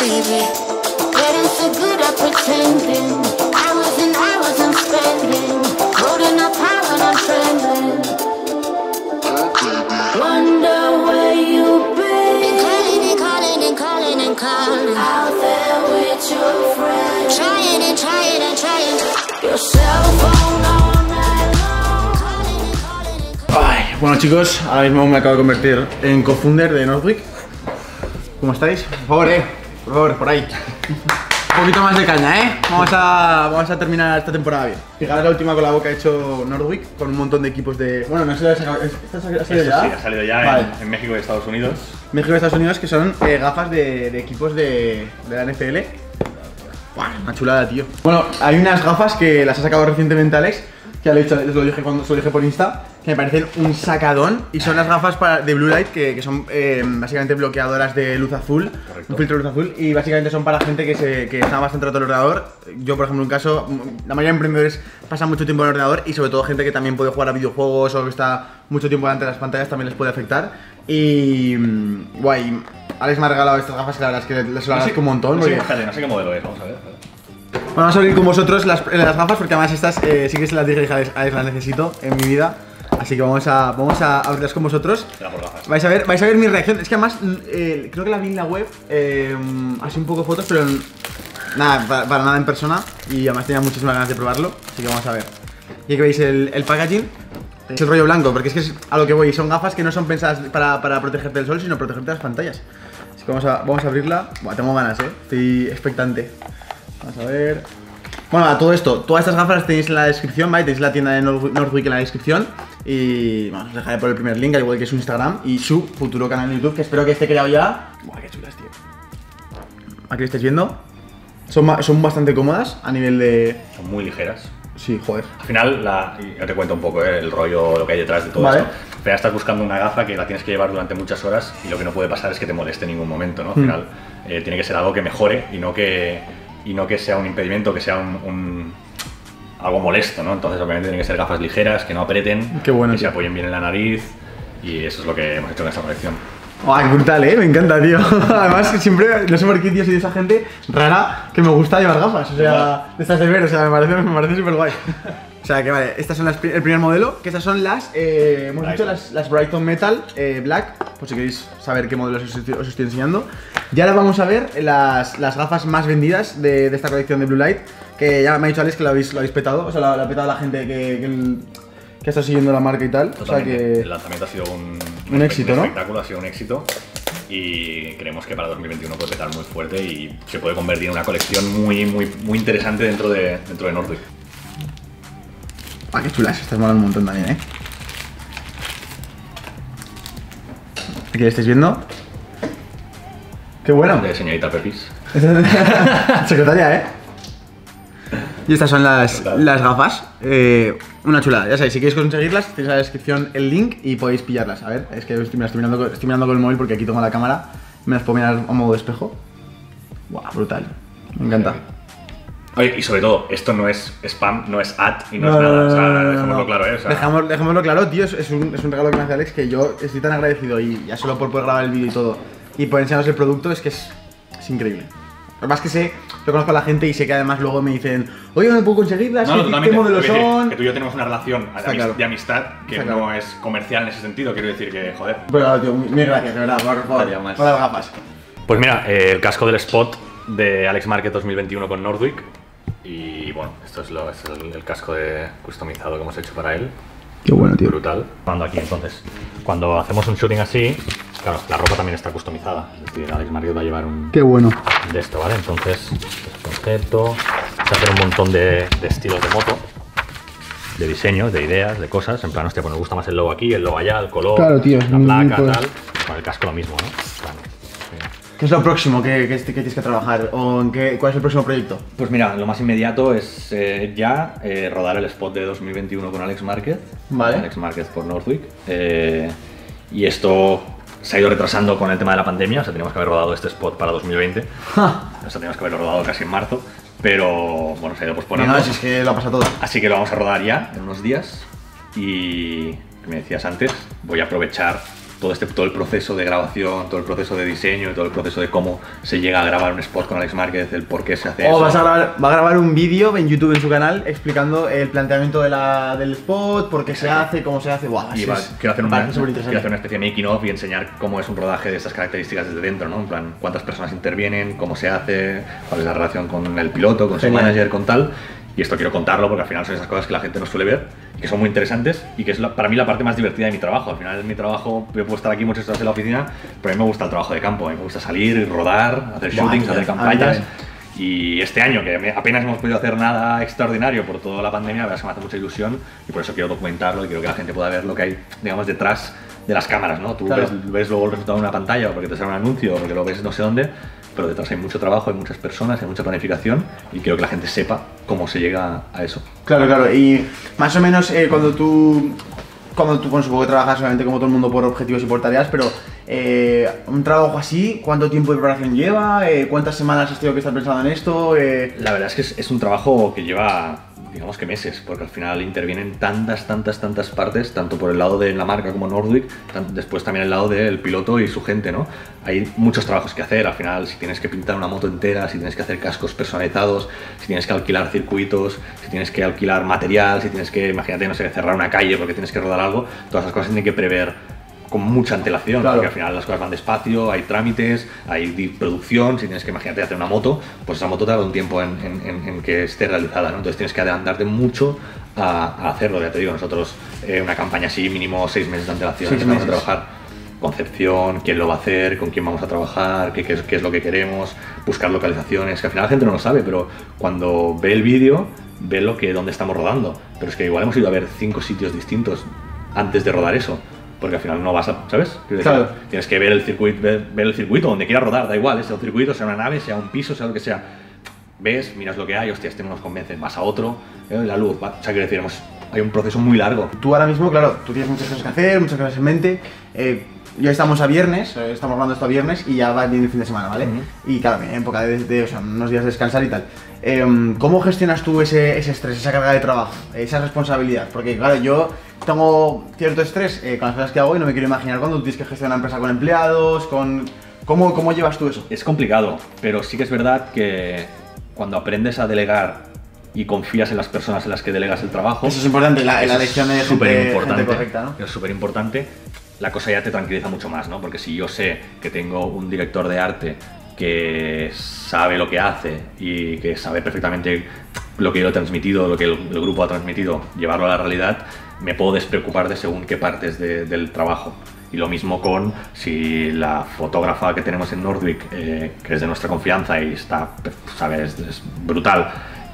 baby. Getting so good at pretending. I wasn't spending. Holding up high when I'm trembling. Wonder where you've been. Calling. Out there with your friends. Trying your cell phone all night long. Ay, bueno chicos, ahora mismo me acabo de convertir en co-founder de Northwick. ¿Cómo estáis? Por favor, por ahí. Un poquito más de caña, Vamos a terminar esta temporada bien. Fijaros la última colabo que ha hecho Northwick con un montón de equipos de... Bueno, no sé si ¿esta ha salido ya? Sí, ha salido ya vale. en México y Estados Unidos. México y Estados Unidos, que son gafas de equipos de la NFL. Buah, una chulada, tío. Bueno, hay unas gafas que las ha sacado recientemente Alex, que ya lo he dicho, lo dije cuando se lo dije por Insta, que me parecen un sacadón. Y son las gafas de Blue Light, que son básicamente bloqueadoras de luz azul. Correcto. Un filtro de luz azul. Y básicamente son para gente que está bastante rato en el ordenador. Yo, por ejemplo, en un caso, la mayoría de emprendedores pasan mucho tiempo en el ordenador. Y sobre todo gente que también puede jugar a videojuegos o que está mucho tiempo delante de las pantallas también les puede afectar. Y... guay. Alex me ha regalado estas gafas que la verdad es que les lo agradezco un montón. No sé qué modelo es, vamos a ver. Bueno, vamos a abrir con vosotros las gafas porque además estas sí que se las dije a Alex, las necesito en mi vida. Así que vamos a abrirlas con vosotros. Vais a ver mi reacción. Es que además creo que la vi en la web, así un poco fotos, pero nada, para nada en persona. Y además tenía muchísimas ganas de probarlo. Así que vamos a ver. Y aquí veis el packaging. Es el rollo blanco, porque es que es a lo que voy. Son gafas que no son pensadas para protegerte del sol, sino protegerte de las pantallas. Así que vamos a abrirla. Buah, tengo ganas, estoy expectante. Vamos a ver. Bueno, a todo esto, todas estas gafas las tenéis en la descripción, ¿vale? Tenéis la tienda de Northwick en la descripción. Y bueno, os dejaré por el primer link, al igual que su Instagram y su futuro canal de YouTube, que espero que esté creado ya. Buah, qué chulas, tío. Aquí lo estáis viendo. Son bastante cómodas a nivel de... Son muy ligeras. Sí, joder. Al final, ya te cuento un poco el rollo, lo que hay detrás de todo esto. Al final estás buscando una gafa que la tienes que llevar durante muchas horas y lo que no puede pasar es que te moleste en ningún momento, ¿no? Al final tiene que ser algo que mejore y no que sea un impedimento, que sea algo molesto, ¿no? Entonces obviamente tienen que ser gafas ligeras, que no aprieten, que se apoyen bien en la nariz y eso es lo que hemos hecho en esta colección. ¡Qué brutal, me encanta, tío! Además, siempre, no sé por qué, tío, soy de esa gente rara que me gusta llevar gafas, o sea, de estas de ver, o sea, me parece súper guay. O sea, que vale, estas son el primer modelo, que estas son las, hemos dicho las Brighton Metal Black, por si queréis saber qué modelos os estoy enseñando. Y ahora vamos a ver las gafas más vendidas de esta colección de Blue Light, que ya me ha dicho Alex que lo habéis petado, o sea, lo ha petado la gente que está siguiendo la marca y tal. Totalmente. O sea que el lanzamiento ha sido un éxito, ¿no? Un espectáculo, ha sido un éxito y creemos que para 2021 puede petar muy fuerte y se puede convertir en una colección muy interesante dentro de Northwick. Qué chulas, estas molan un montón también, Aquí lo estáis viendo. Qué bueno. De señorita Pepis. Secretaria, Y estas son las gafas. Una chulada, ya sabéis, si queréis conseguirlas, tenéis en la descripción el link y podéis pillarlas. A ver, es que estoy mirando con el móvil porque aquí tengo la cámara. Me las puedo mirar a modo de espejo. Guau, brutal. Me encanta. Oye, y sobre todo, esto no es spam, no es ad y no es nada. O sea, dejémoslo claro, O sea, dejémoslo claro, tío. Es un regalo que me hace Alex que yo estoy tan agradecido y ya solo por poder grabar el vídeo y todo y por enseñaros el producto es que es increíble. Además que yo conozco a la gente y sé que además luego me dicen, oye, ¿dónde puedo conseguirlas? ¿Qué modelos son? Que tú y yo tenemos una relación de amistad que no es comercial en ese sentido, quiero decir que, joder. Pero tío, mil gracias, de verdad, por las gafas. Pues mira, el casco del Spot de Alex Market 2021 con Northwick. Y bueno, esto es el casco customizado que hemos hecho para él. Qué bueno, tío. Brutal. Aquí entonces, cuando hacemos un shooting así, claro, la ropa también está customizada. Es decir, Alex Market va a llevar un... Qué bueno. De esto, ¿vale? Entonces, el concepto, se hacen un montón de estilos de moto, de diseños, de ideas, de cosas. En plan, hostia, pues nos gusta más el logo aquí, el logo allá, el color, claro, tío, la placa, tal. Con el casco lo mismo, ¿no? Claro. ¿Qué es lo próximo que tienes que trabajar? ¿O cuál es el próximo proyecto? Pues mira, lo más inmediato es rodar el spot de 2021 con Alex Market. Vale. Alex Market por Northwick. Y esto se ha ido retrasando con el tema de la pandemia. O sea, teníamos que haber rodado este spot para 2020. O sea, teníamos que haberlo rodado casi en marzo. Pero bueno, se ha ido posponiendo. No, si es que lo ha pasado todo. Así que lo vamos a rodar ya en unos días. Y, como me decías antes, voy a aprovechar todo el proceso de grabación, todo el proceso de diseño, todo el proceso de cómo se llega a grabar un spot con Alex Márquez, el por qué se hace eso. Va a grabar un vídeo en YouTube en su canal explicando el planteamiento del spot, por qué se hace, cómo se hace. Buah, quiero hacer una especie de making of y enseñar cómo es un rodaje de estas características desde dentro, ¿no? En plan, cuántas personas intervienen, cómo se hace, cuál es la relación con el piloto, con su manager, con tal. Y esto quiero contarlo porque al final son esas cosas que la gente no suele ver, que son muy interesantes y que es para mí la parte más divertida de mi trabajo. Al final, en mi trabajo, yo puedo estar aquí muchas horas en la oficina, pero a mí me gusta el trabajo de campo. A mí me gusta salir, rodar, hacer shootings, hacer campañas. Y este año, que apenas hemos podido hacer nada extraordinario por toda la pandemia, la verdad es que me hace mucha ilusión y por eso quiero documentarlo y quiero que la gente pueda ver lo que hay, digamos, detrás de las cámaras, ¿no? Tú ves luego el resultado de una pantalla o porque te sale un anuncio o porque lo ves no sé dónde, pero detrás hay mucho trabajo, hay muchas personas, hay mucha planificación y quiero que la gente sepa cómo se llega a eso. Claro, y más o menos cuando tú bueno, supongo que trabajas solamente como todo el mundo por objetivos y por tareas, pero un trabajo así, ¿cuánto tiempo de preparación lleva? ¿Cuántas semanas has tenido que estar pensando en esto? La verdad es que es un trabajo que lleva, digamos que meses, porque al final intervienen tantas partes, tanto por el lado de la marca como Northwick, después también el lado del piloto y su gente, ¿no? Hay muchos trabajos que hacer, al final si tienes que pintar una moto entera, si tienes que hacer cascos personalizados, si tienes que alquilar circuitos, si tienes que alquilar material, si tienes que, imagínate, no sé, cerrar una calle porque tienes que rodar algo, todas esas cosas se tienen que prever con mucha antelación, porque al final las cosas van despacio, hay trámites, hay producción, si tienes que, imagínate, hacer una moto, pues esa moto tarda un tiempo en que esté realizada, ¿no? Entonces tienes que adelantarte mucho a hacerlo, ya te digo, nosotros una campaña así mínimo 6 meses de antelación, vamos a trabajar concepción, quién lo va a hacer, con quién vamos a trabajar, qué es lo que queremos, buscar localizaciones, que al final la gente no lo sabe, pero cuando ve el vídeo, ve dónde estamos rodando, pero es que igual hemos ido a ver 5 sitios distintos antes de rodar eso. Porque al final no vas a, ¿sabes? Claro. Tienes que ver el circuito donde quieras rodar, da igual, sea un circuito, sea una nave, sea un piso, sea lo que sea. Ves, miras lo que hay, hostia, este no nos convence, vas a otro, la luz, o sea, quiero decir, hay un proceso muy largo. Tú ahora mismo, claro, tú tienes muchas cosas que hacer, muchas cosas en mente. Ya estamos a viernes, estamos hablando esto a viernes y ya va a venir el fin de semana, ¿vale? Y claro, en época o sea, unos días de descansar y tal. ¿Cómo gestionas tú ese estrés, esa carga de trabajo, esa responsabilidad? Porque claro, yo tengo cierto estrés con las cosas que hago y no me quiero imaginar cuando tú tienes que gestionar una empresa con empleados, ¿Cómo llevas tú eso? Es complicado, pero sí que es verdad que cuando aprendes a delegar y confías en las personas en las que delegas el trabajo... Eso es importante, la elección de gente correcta, ¿no? Es súper importante. La cosa ya te tranquiliza mucho más, ¿no? Porque si yo sé que tengo un director de arte que sabe lo que hace y que sabe perfectamente lo que yo he transmitido, lo que el grupo ha transmitido, llevarlo a la realidad, me puedo despreocupar de según qué partes del trabajo. Y lo mismo con si la fotógrafa que tenemos en Northwick, que es de nuestra confianza y está, ¿sabes? Es brutal,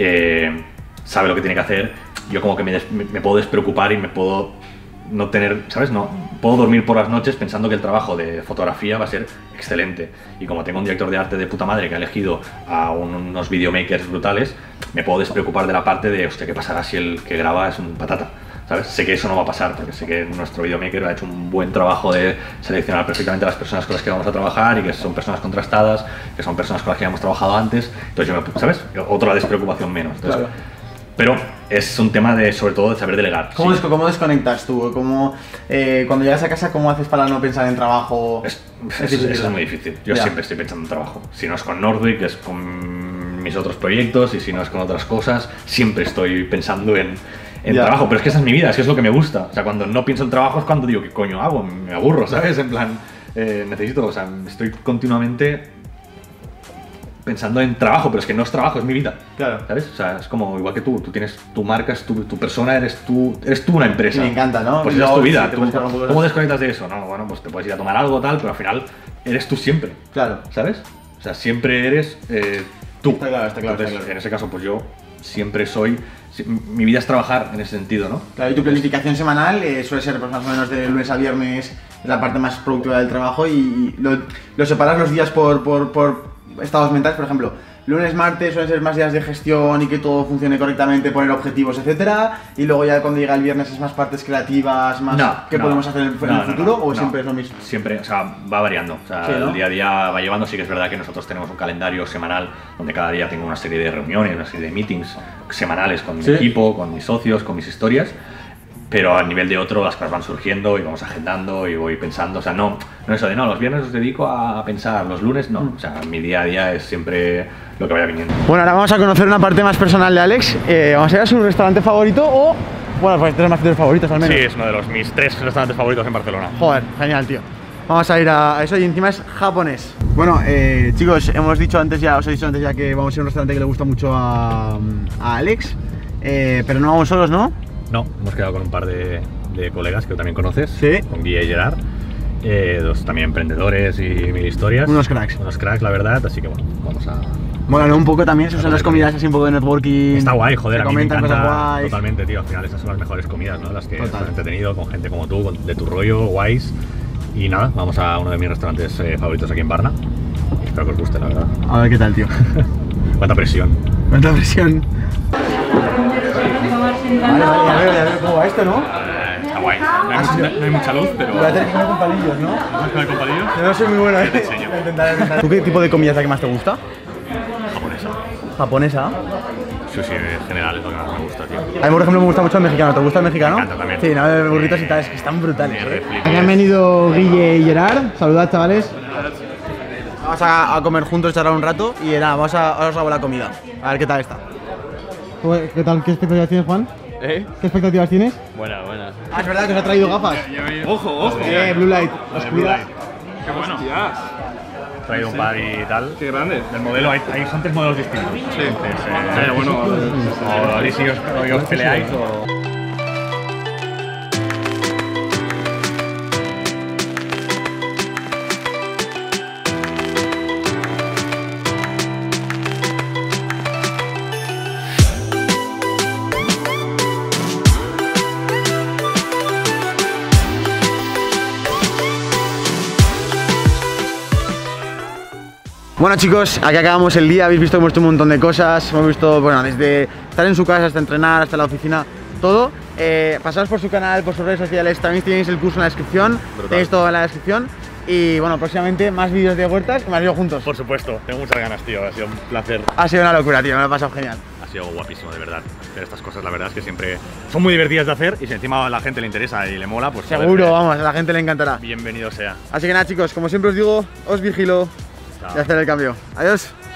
sabe lo que tiene que hacer, yo como que me puedo despreocupar y me puedo no tener, ¿sabes? No puedo dormir por las noches pensando que el trabajo de fotografía va a ser excelente. Y como tengo un director de arte de puta madre que ha elegido a unos videomakers brutales, me puedo despreocupar de la parte de, hostia, ¿qué pasará si el que graba es un patata? ¿Sabes? Sé que eso no va a pasar, porque sé que nuestro videomaker ha hecho un buen trabajo de seleccionar perfectamente a las personas con las que vamos a trabajar y que son personas contrastadas, que son personas con las que ya hemos trabajado antes. Entonces yo ¿sabes? Otra despreocupación menos. Entonces, claro. Pero es un tema sobre todo de saber delegar. ¿Cómo desconectas tú? Cuando llegas a casa, ¿cómo haces para no pensar en trabajo? Eso es muy difícil. Yo siempre estoy pensando en trabajo. Si no es con Northwick, es con mis otros proyectos, y si no es con otras cosas, siempre estoy pensando en trabajo. Pero es que esa es mi vida, es que es lo que me gusta. O sea, cuando no pienso en trabajo es cuando digo, ¿qué coño hago? Me aburro, ¿sabes? En plan, necesito, o sea, estoy continuamente pensando en trabajo, pero es que no es trabajo, es mi vida. Claro. ¿Sabes? O sea, es como igual que tú tienes tu marca, es tu persona, eres tú una empresa. Sí, me encanta, ¿no? Pues es tu vida. ¿Cómo desconectas de eso? No, bueno, pues te puedes ir a tomar algo, tal, pero al final eres tú siempre. Claro. ¿Sabes? O sea, siempre eres tú. Está claro. Entonces, en ese caso, pues yo siempre soy... Mi vida es trabajar en ese sentido, ¿no? Claro, y tu planificación semanal suele ser pues, más o menos de lunes a viernes, la parte más productiva del trabajo, y lo separas los días por estados mentales, por ejemplo. Lunes, martes suelen ser más días de gestión y que todo funcione correctamente, poner objetivos, etcétera. Y luego ya cuando llega el viernes es más partes creativas, más podemos hacer en el futuro, o siempre es lo mismo. Siempre, o sea, va variando. O sea, el día a día va llevando. Sí que es verdad que nosotros tenemos un calendario semanal donde cada día tengo una serie de reuniones, una serie de meetings semanales con mi equipo, con mis socios, con mis historias. pero a nivel de otro las cosas van surgiendo y vamos agendando y voy pensando, o sea, no eso de no, los viernes os dedico a pensar, los lunes no, o sea, mi día a día es siempre lo que vaya viniendo. Bueno, ahora vamos a conocer una parte más personal de Alex. Vamos a ir a su restaurante favorito o, bueno, pues tres más favoritos al menos. Sí, es uno de mis 3 restaurantes favoritos en Barcelona. Joder, genial, tío. Vamos a ir a eso y encima es japonés. Bueno, chicos, os he dicho antes ya que vamos a ir a un restaurante que le gusta mucho a Alex, pero no vamos solos, ¿no? No, hemos quedado con un par de colegas que tú también conoces, sí, con Guille y Gerard, dos también emprendedores y mil historias. Unos cracks. Unos cracks, la verdad, así que bueno, vamos a... Mola, ¿no? Un poco también, son las comidas así un poco de networking. Está guay, joder, a mí me encanta guays. Totalmente, tío, al final esas son las mejores comidas, ¿no? Las que estás entretenido con gente como tú, de tu rollo, guays. Y nada, vamos a uno de mis restaurantes favoritos aquí en Barna. Espero que os guste, la verdad. A ver qué tal, tío. Cuánta presión. Cuánta presión. Vale, a ver cómo va esto, ¿no? Está guay. No hay mucha luz, pero... Voy a tener que comer con palillos, ¿no? ¿Vas a comer con palillos? Yo no soy muy bueno, Te enseño. ¿Tú qué tipo de comida es la que más te gusta? Japonesa. ¿Japonesa? Sushi en general es lo que más me gusta, tío. A mí, por ejemplo, me gusta mucho el mexicano. ¿Te gusta el mexicano? Me encanta también. Sí, no, de burritos y tal, es que están brutales. Flipo. Aquí han venido Guille y Gerard. Saludad, chavales. Vamos a comer juntos, charlar un rato y nada, vamos a ver la comida. A ver qué tal está. ¿Qué tal? ¿Qué expectativas tienes, Juan? ¿Qué expectativas tienes? Buena. Ah, es verdad que os ha traído gafas. Ojo. Blue Light. Oscuridad. Qué bueno. He traído un par y tal. Qué grande. Del modelo, hay son 3 modelos distintos. Sí. Entonces, Bueno. o a ver si os peleáis o... Bueno, chicos, aquí acabamos el día. Habéis visto que hemos hecho un montón de cosas. Hemos visto, bueno, desde estar en su casa hasta entrenar, hasta la oficina, todo. Pasaos por su canal, por sus redes sociales. También tenéis el curso en la descripción. Tenéis todo en la descripción. Y bueno, próximamente más vídeos de huertas y más vídeos juntos. Por supuesto, tengo muchas ganas, tío. Ha sido un placer. Ha sido una locura, tío. Me lo he pasado genial. Ha sido guapísimo, de verdad. Hacer estas cosas, la verdad es que siempre son muy divertidas de hacer y si encima a la gente le interesa y le mola, pues seguro, joder, vamos, a la gente le encantará. Bienvenido sea. Así que nada, chicos, como siempre os digo, os vigilo. Chao. Y hacer el cambio. Adiós.